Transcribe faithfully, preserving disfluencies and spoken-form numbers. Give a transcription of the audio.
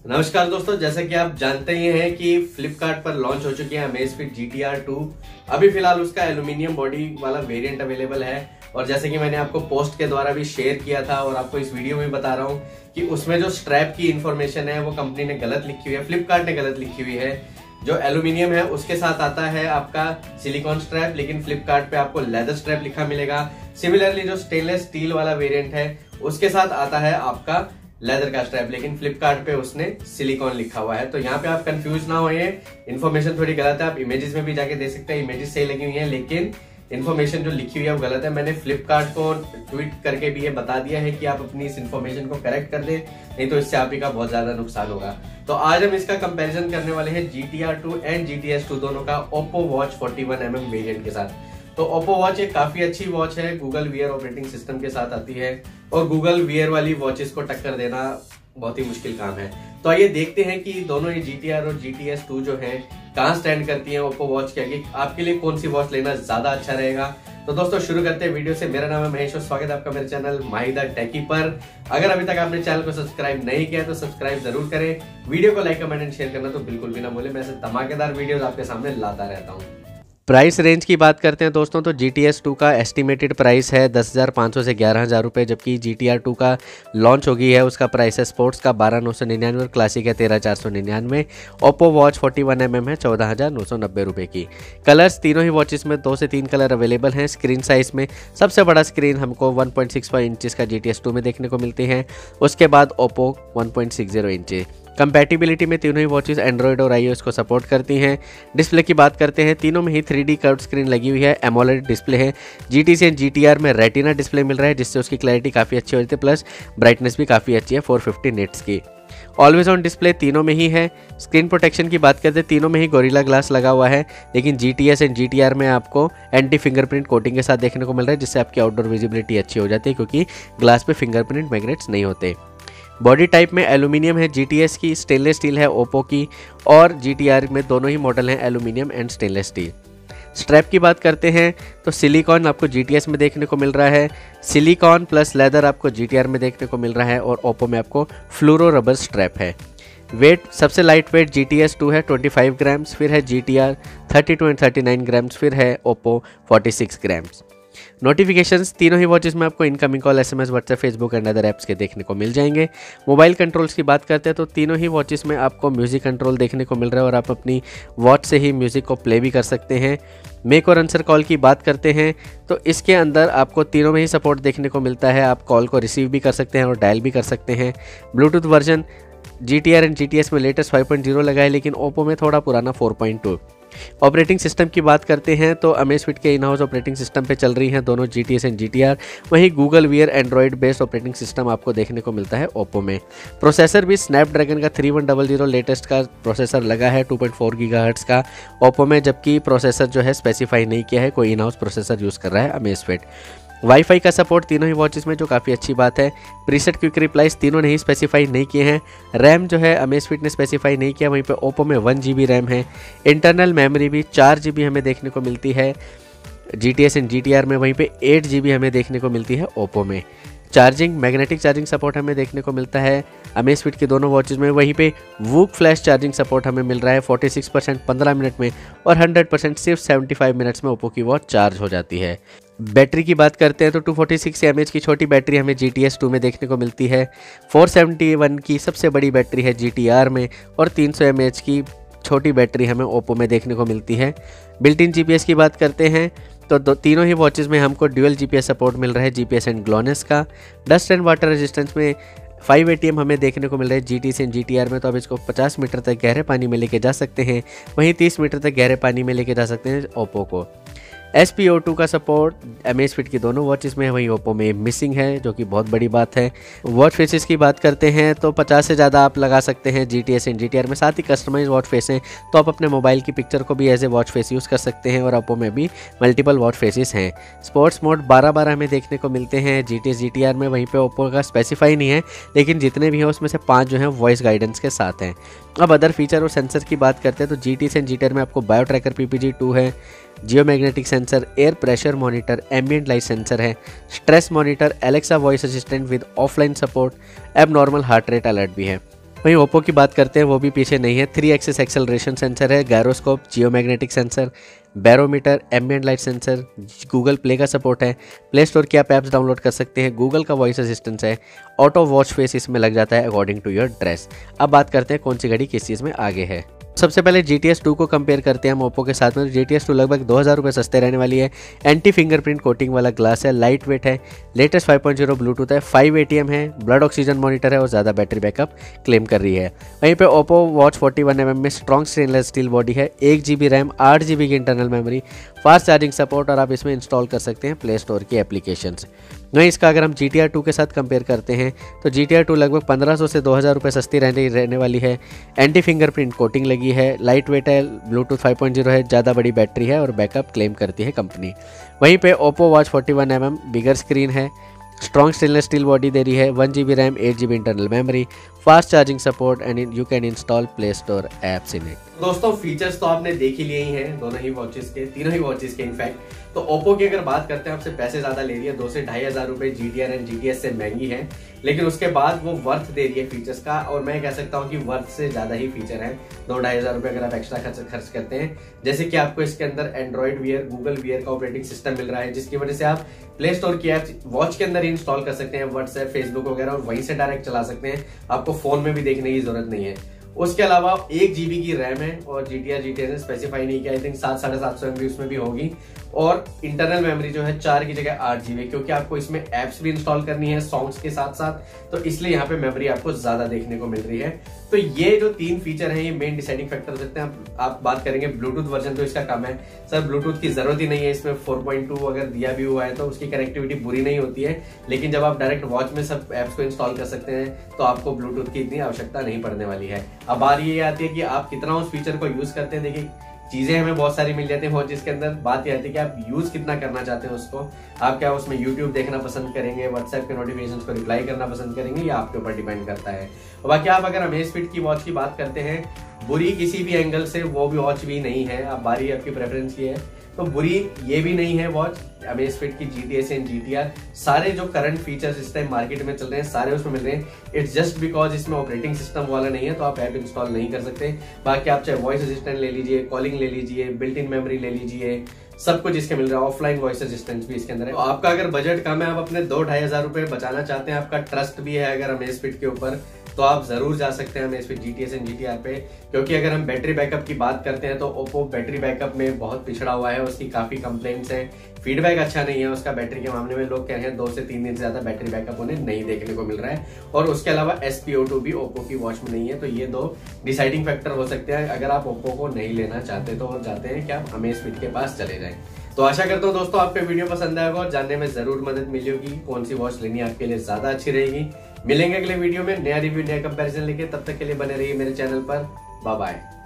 नमस्कार दोस्तों, जैसे कि आप जानते ही हैं कि फ्लिपकार्ट पर लॉन्च हो चुकी है Amazfit G T R two. अभी फिलहाल उसका एल्यूमिनियम बॉडी वाला वेरिएंट अवेलेबल है और जैसे कि मैंने आपको पोस्ट के द्वारा भी शेयर किया था और आपको इस वीडियो में बता रहा हूं कि उसमें जो स्ट्रैप की इंफॉर्मेशन है वो कंपनी ने गलत लिखी हुई है, फ्लिपकार्ट ने गलत लिखी हुई है। जो एल्यूमिनियम है उसके साथ आता है आपका सिलिकॉन स्ट्रैप, लेकिन फ्लिपकार्ट पे आपको लेदर स्ट्रैप लिखा मिलेगा। सिमिलरली जो स्टेनलेस स्टील वाला वेरिएंट है उसके साथ आता है आपका लेदर का स्ट्रैप, लेकिन फ्लिपकार्ट पे उसने सिलिकॉन लिखा हुआ है। तो यहाँ पे आप कंफ्यूज ना होइए, इन्फॉर्मेशन थोड़ी गलत है। आप इमेजेस में भी जाके देख सकते हैं, इमेजेस सही लगी हुई है लेकिन इन्फॉर्मेशन जो लिखी हुई है वो गलत है। मैंने फ्लिपकार्ट को ट्वीट करके भी ये बता दिया है कि आप अपनी इस इन्फॉर्मेशन को करेक्ट कर दें, नहीं तो इससे आप ही का बहुत ज्यादा नुकसान होगा। तो आज हम इसका कंपैरिजन करने वाले हैं G T R two and G T S two दोनों का Oppo watch forty one M M variant के साथ। तो ओप्पो वॉच एक काफी अच्छी वॉच है, गूगल वीयर ऑपरेटिंग सिस्टम के साथ आती है और गूगल वीयर वाली वॉचेस को टक्कर देना बहुत ही मुश्किल काम है। तो आइए देखते हैं कि दोनों ही जी टी आर और जी टी एस टू जो है कहां स्टैंड करती हैं ओप्पो वॉच के आगे, आपके लिए कौन सी वॉच लेना ज्यादा अच्छा रहेगा। तो दोस्तों शुरू करते हैं वीडियो से। मेरा नाम है महेश और स्वागत है आपका मेरे चैनल माही द टेकी पर। अगर अभी तक आपने चैनल को सब्सक्राइब नहीं किया तो सब्सक्राइब जरूर करें, वीडियो को लाइक कमेंट एंड शेयर करना तो बिल्कुल भी ना भूलें। मैं ऐसे धमाकेदार वीडियोस आपके सामने लाता रहता हूँ। प्राइस रेंज की बात करते हैं दोस्तों तो जी टी एस टू का एस्टिमेटेड प्राइस है दस हज़ार पाँच सौ से ग्यारह हज़ार रुपये, जबकि जी टी आर टू का लॉन्च हो गई है उसका प्राइस है स्पोर्ट्स का बारह नौ सौ निन्यानवे और क्लासिक है तेरह चार सौ निन्यानवे। Oppo watch forty one M M है चौदह हज़ार नौ सौ नब्बे रुपये की। कलर्स तीनों ही वॉचेस में दो से तीन कलर अवेलेबल हैं। स्क्रीन साइज में सबसे बड़ा स्क्रीन हमको one point six five inches का जी टी एस टू में देखने को मिलती है, उसके बाद Oppo one point six zero inch. Compatibility में तीनों ही वॉचेस एंड्रॉयड और आईओएस को सपोर्ट करती हैं। डिस्प्ले की बात करते हैं, तीनों में ही थ्री डी कर्व्ड स्क्रीन लगी हुई है, एमोलेड डिस्प्ले है। जीटीसी एंड जीटीआर में रेटिना डिस्प्ले मिल रहा है जिससे उसकी क्लैरिटी काफ़ी अच्छी हो जाती है, प्लस ब्राइटनेस भी काफ़ी अच्छी है फोर फिफ्टी निट्स की। ऑलवेज ऑन डिस्प्ले तीनों में ही है। स्क्रीन प्रोटेक्शन की बात करते हैं, तीनों में ही गोरिल्ला ग्लास लगा हुआ है, लेकिन जीटीएस एंड जीटीआर में आपको एंटी फिंगरप्रिंट कोटिंग के साथ देखने को मिल रहा है जिससे आपकी आउटडोर विजिबिलिटी अच्छी हो जाती है क्योंकि ग्लास पे फिंगरप्रिंट मैग्नेट्स नहीं होते। बॉडी टाइप में एल्यूमिनियम है जी टी एस की, स्टेनलेस स्टील है ओप्पो की, और जी टी आर में दोनों ही मॉडल हैं aluminium and stainless steel. Strap की बात करते हैं तो सिलिकॉन आपको जी टी एस में देखने को मिल रहा है, सिलिकॉन प्लस लेदर आपको जी टी आर में देखने को मिल रहा है और ओप्पो में आपको फ्लोरो रबर स्ट्रैप है। वेट सबसे light weight G T S two है पच्चीस ग्राम्स, फिर है G T R thirty two and thirty nine grams, फिर है Oppo forty six grams. Notifications तीनों ही वॉचेस में आपको incoming call, SMS, WhatsApp, Facebook and other apps के देखने को मिल जाएंगे। मोबाइल कंट्रोल्स की बात करते हैं तो तीनों ही वॉचेस में आपको म्यूज़िक कंट्रोल देखने को मिल रहा है और आप अपनी वॉच से ही म्यूज़िक को प्ले भी कर सकते हैं। मेक और आंसर कॉल की बात करते हैं तो इसके अंदर आपको तीनों में ही सपोर्ट देखने को मिलता है, आप कॉल को रिसीव भी कर सकते हैं और डायल भी कर सकते हैं। Bluetooth version G T R and G T S में लेटेस्ट फाइव पॉइंट ज़ीरो लगा है, लेकिन ओप्पो में थोड़ा पुराना four point two. Operating system की बात करते हैं तो अमेज़फिट के इन हाउस ऑपरेटिंग सिस्टम पे चल रही हैं दोनों G T S and G T R, वहीं Google wear Android based operating system आपको देखने को मिलता है ओप्पो में। प्रोसेसर भी स्नैपड्रैगन का three one double zero latest का प्रोसेसर लगा है टू पॉइंट फोर गीगाहर्ट्ज़ का ओप्पो में, जबकि प्रोसेसर जो है स्पेसिफाई नहीं किया है, कोई इन हाउस प्रोसेसर यूज़ कर रहा है अमेज़फिट। वाईफाई का सपोर्ट तीनों ही वॉचेस में जो काफ़ी अच्छी बात है। प्रीसेट क्विक रिप्लाइज तीनों ने ही स्पेसिफाई नहीं किए हैं। रैम जो है अमेज़फिट ने स्पेसिफाई नहीं किया, वहीं पे ओप्पो में वन जी बी रैम है। इंटरनल मेमोरी भी चार जी बी हमें देखने को मिलती है G T S and G T R में, वहीं पे एट जी बी हमें देखने को मिलती है ओप्पो में। चार्जिंग मैग्नेटिक चार्जिंग सपोर्ट हमें देखने को मिलता है अमेज़फिट के दोनों वॉचेस में, वहीं पे वूक फ्लैश चार्जिंग सपोर्ट हमें मिल रहा है फोर्टी सिक्स परसेंट पंद्रह मिनट में और हंड्रेड परसेंट सिर्फ सेवेंटी फाइव मिनट्स में ओप्पो की वॉच चार्ज हो जाती है। बैटरी की बात करते हैं तो two forty six M H की छोटी बैटरी हमें जी टी एस टू में देखने को मिलती है, फोर सेवेंटी वन की सबसे बड़ी बैटरी है जी टी आर में और तीन सौ एम एच की छोटी बैटरी हमें ओप्पो में देखने को मिलती है। Built in G P S की बात करते हैं तो दो तीनों ही वॉचेस में हमको dual G P S support मिल रहा है, G P S and GLONASS का। डस्ट एंड वाटर रेजिस्टेंस में फाइव ए टी एम हमें देखने को मिल रहा है G T S and G T R में, तो आप इसको पचास मीटर तक गहरे पानी में लेके जा सकते हैं, वहीं तीस मीटर तक गहरे पानी में लेके जा सकते हैं ओप्पो को। एस पी ओ टू का सपोर्ट अमेज़फिट की दोनों वॉचेस में है, वहीं ओप्पो में मिसिंग है जो कि बहुत बड़ी बात है। वॉच फेसेस की बात करते हैं तो पचास से ज़्यादा आप लगा सकते हैं G T S and G T R में, साथ ही कस्टमाइज वॉच फेस हैं तो आप अपने मोबाइल की पिक्चर को भी as a watch face use कर सकते हैं और ओप्पो में भी मल्टीपल वॉच फेसेस हैं। स्पोर्ट्स मोड बारह बारह हमें देखने को मिलते हैं G T S G T R में, वहीं पर ओप्पो का स्पेसिफाई नहीं है, लेकिन जितने भी हैं उसमें से पाँच जो हैं वॉइस गाइडेंस के साथ हैं। अब अदर फीचर और सेंसर की बात करते हैं तो G T S and G T R में आपको bio tracker P P G two है, geo magnetic sensor, air pressure monitor, ambient light sensor है, stress monitor, Alexa voice assistant with offline support, abnormal heart rate alert भी है। वहीं Oppo की बात करते हैं, वो भी पीछे नहीं है। थ्री एक्सिस एक्सेलरेशन सेंसर है, gyroscope, geomagnetic sensor, barometer, ambient light sensor, Google play का सपोर्ट है, प्ले स्टोर की आप ऐप्स डाउनलोड कर सकते हैं, गूगल का वॉइस असिस्टेंट है, ऑटो वॉच फेस इसमें लग जाता है अकॉर्डिंग टू योर ड्रेस। अब बात करते हैं कौन सी घड़ी किस चीज़ में आगे है। सबसे पहले जी टी एस टू को कंपेयर करते हैं हम ओप्पो के साथ में। जी टी एस टू लगभग दो हज़ार रुपये सस्ते रहने वाली है। एंटी फिंगरप्रिंट कोटिंग वाला ग्लास है, लाइट वेट है, latest five point zero Bluetooth है, फाइव ए टी एम है, ब्लड ऑक्सीजन मॉनिटर है और ज़्यादा बैटरी बैकअप क्लेम कर रही है। वहीं पे Oppo watch forty one M M में स्ट्रॉन्ग स्टेनलेस स्टील बॉडी है, एक जी बी रैम, आठ जी बी की internal memory, fast charging support और आप इसमें इंस्टॉल कर सकते हैं प्ले स्टोर की एप्लीकेशंस। वहीं इसका अगर हम जी टी आर टू के साथ कंपेयर करते हैं तो जी टी आर टू लगभग पंद्रह सौ से दो हज़ार रुपये सस्ती रहने रहने वाली है। एंटी फिंगरप्रिंट कोटिंग लगी है, लाइट वेट है, ब्लूटूथ फाइव पॉइंट ज़ीरो है, ज़्यादा बड़ी बैटरी है और बैकअप क्लेम करती है कंपनी। वहीं पे Oppo watch forty one M M bigger screen है, स्ट्रॉन्ग स्टेनलेस स्टील बॉडी दे रही है, one G B RAM, eight G B internal memory, fast charging support and you can install play store apps in it. दोस्तों features तो आपने देख ही लिए ही हैं, दोनों ही वॉचेस के, तीनों ही वॉचेस के इनफैक्ट। तो ओप्पो की अगर बात करते हैं, आपसे पैसे ज्यादा ले रही है, दो से ढाई हजार रुपए G T R and G T S से महंगी है, लेकिन उसके बाद वो वर्थ दे रही है फीचर्स का, और मैं कह सकता हूँ कि वर्थ से ज्यादा ही फीचर है। दो ढाई हजार रुपए अगर आप एक्स्ट्रा खर्च खर्च करते हैं, जैसे कि आपको इसके अंदर एंड्रॉइड वियर, गूगल वियर का ऑपरेटिंग सिस्टम मिल रहा है, जिसकी वजह से आप प्ले स्टोर की ऐप वॉच के अंदर इंस्टॉल कर सकते हैं, व्हाट्सएप, फेसबुक वगैरह, और वहीं से डायरेक्ट चला सकते हैं, आपको फोन में भी देखने की जरूरत नहीं है। उसके अलावा एक जीबी की रैम है और G T R G T S ने स्पेसिफाई नहीं किया, आई थिंक सात साढ़े सात सौ एमबी उसमें भी होगी, और इंटरनल मेमोरी जो है चार की जगह आठ जीबी, क्योंकि आपको इसमें एप्स भी इंस्टॉल करनी है सॉन्ग्स के साथ साथ, तो इसलिए यहाँ पे मेमोरी आपको ज्यादा देखने को मिल रही है। तो ये जो तीन फीचर हैं ये मेन डिसाइडिंग फैक्टर हो सकते हैं। आप, आप बात करेंगे ब्लूटूथ वर्जन, तो इसका कम है सर, ब्लूटूथ की जरूरत ही नहीं है इसमें, फोर पॉइंट टू अगर दिया भी हुआ है तो उसकी कनेक्टिविटी बुरी नहीं होती है, लेकिन जब आप डायरेक्ट वॉच में सब एप्स को इंस्टॉल कर सकते हैं तो आपको ब्लूटूथ की इतनी आवश्यकता नहीं पड़ने वाली है। अब बात ये आती है कि आप कितना उस फीचर को यूज करते हैं। देखिए चीजें हमें बहुत सारी मिल जाती है वॉचेस के अंदर, बात यह आती है कि आप यूज कितना करना चाहते हैं उसको। आप क्या उसमें यूट्यूब देखना पसंद करेंगे, व्हाट्सएप के नोटिफिकेशंस को रिप्लाई करना पसंद करेंगे, या आपके ऊपर डिपेंड करता है। और बाकी आप अगर अमेज़फिट की वॉच की बात करते हैं, बुरी किसी भी एंगल से वो भी वॉच भी नहीं है, अब बारी आपकी प्रेफरेंस की है, तो बुरी ये भी नहीं है वॉच। अमेज़फिट की G T S and G T R सारे जो करंट फीचर्स इस टाइम मार्केट में चल रहे हैं सारे उसमें मिल रहे हैं। इट्स जस्ट बिकॉज इसमें ऑपरेटिंग सिस्टम वाला नहीं है तो आप ऐप इंस्टॉल नहीं कर सकते। बाकी आप चाहे वॉइस असिस्टेंट ले लीजिए, कॉलिंग ले लीजिए, बिल्ट इन मेमोरी ले लीजिए, सब कुछ इसके मिल रहा है, ऑफलाइन वॉइस असिस्टेंट भी इसके अंदर है। तो आपका अगर बजट कम है, आप अपने दो ढाई हजार रुपए बचाना चाहते हैं, आपका ट्रस्ट भी है अगर अमेज़फिट के ऊपर, तो आप जरूर जा सकते हैं Amazfit G T S and G T R पे। क्योंकि अगर हम बैटरी बैकअप की बात करते हैं तो ओप्पो बैटरी बैकअप में बहुत पिछड़ा हुआ है, उसकी काफी कंप्लेंट्स हैं, फीडबैक अच्छा नहीं है उसका बैटरी के मामले में। लोग कह रहे हैं दो से तीन दिन से ज्यादा बैटरी बैकअप उन्हें नहीं देखने को मिल रहा है, और उसके अलावा एस पी ओ टू भी ओप्पो की वॉच में नहीं है। तो ये दो डिसाइडिंग फैक्टर हो सकते हैं। अगर आप ओप्पो को नहीं लेना चाहते तो जाते हैं कि आप अमेज़फिट के पास चले जाएं। तो आशा करता हूँ दोस्तों आपको वीडियो पसंद आएगा और जानने में जरूर मदद मिली होगी कौन सी वॉच लेनी आपके लिए ज्यादा अच्छी रहेगी। मिलेंगे अगले वीडियो में नया रिव्यू, नया कंपैरिजन लेके, तब तक के लिए बने रहिए मेरे चैनल पर। Bye bye.